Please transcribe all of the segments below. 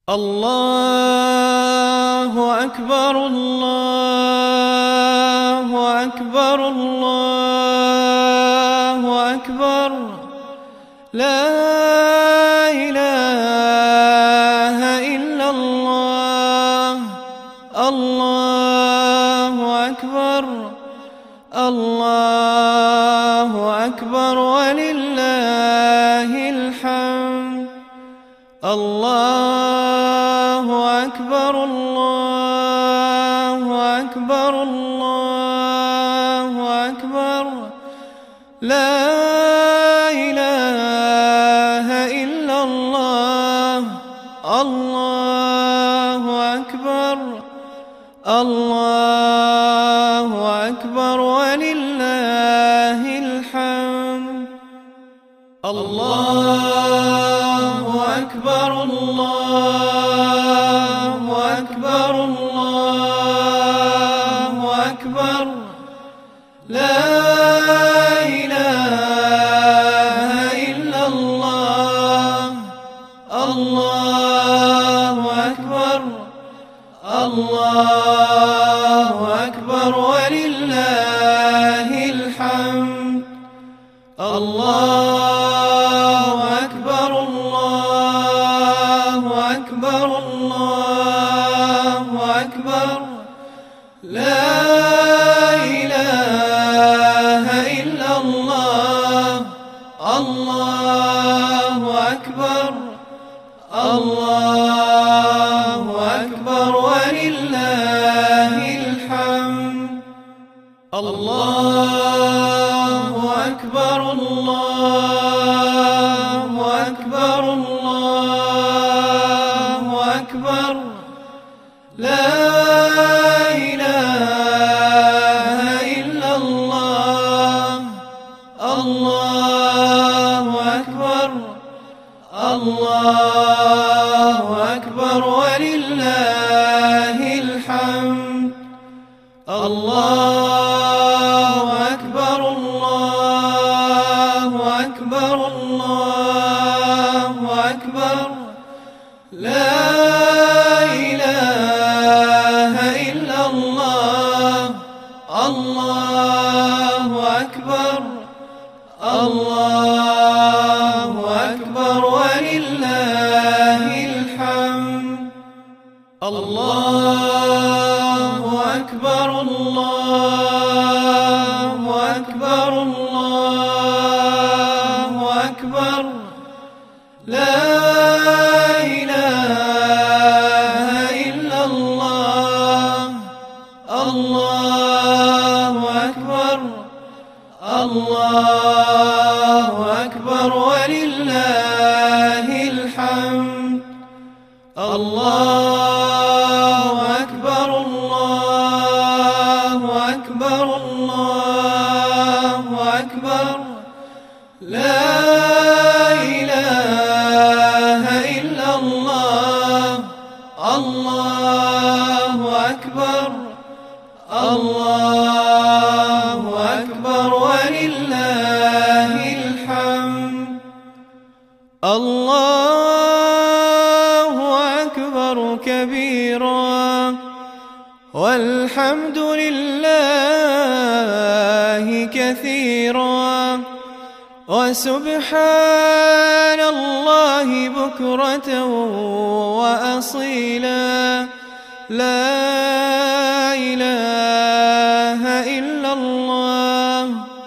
الله أكبر الله أكبر الله أكبر لا إله إلا الله الله أكبر الله أكبر ولله الحمد الله أكبر الله أكبر الله أكبر لا إله إلا الله الله أكبر الله أكبر ولله الحمد الله أكبر الله أكبر الله أكبر لا إله إلا الله الله أكبر الله أكبر ولله الحمد الله أكبر الله أكبر الله أكبر لا إله إلا الله الله أكبر الله أكبر ولله الحمد الله أكبر الله أكبر الله أكبر لا إله إلا الله الله أكبر الله أكبر ولله الحمد الله أكبر الله أكبر الله أكبر لا إله إلا الله الله أكبر الله أكبر ولله الحمد الله أكبر الله أكبر الله أكبر لا إله إلا الله الله أكبر الله أكبر ولله الحمد الله أكبر الله أكبر الله أكبر لا إله إلا الله الله أكبر الله أكبر ولله الحمد الله أكبر كبيرا والحمد لله كثيرا وسبحان الله بكرة وأصيلا لا إله إلا الله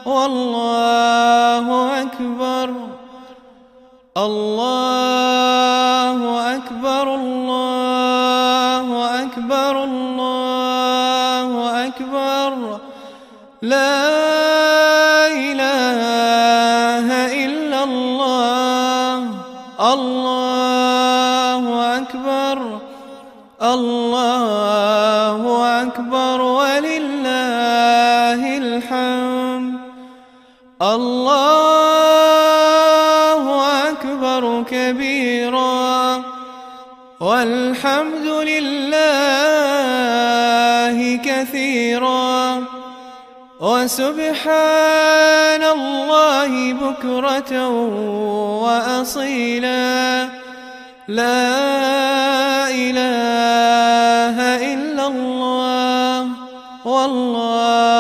والله أكبر الله أكبر الله أكبر الله أكبر لا إله إلا الله الله أكبر الله أكبر ولله الحمد الله أكبر كبيرا والحمد لله كثيرا وسبحان الله بكرة وأصيلا لا إله إلا الله والله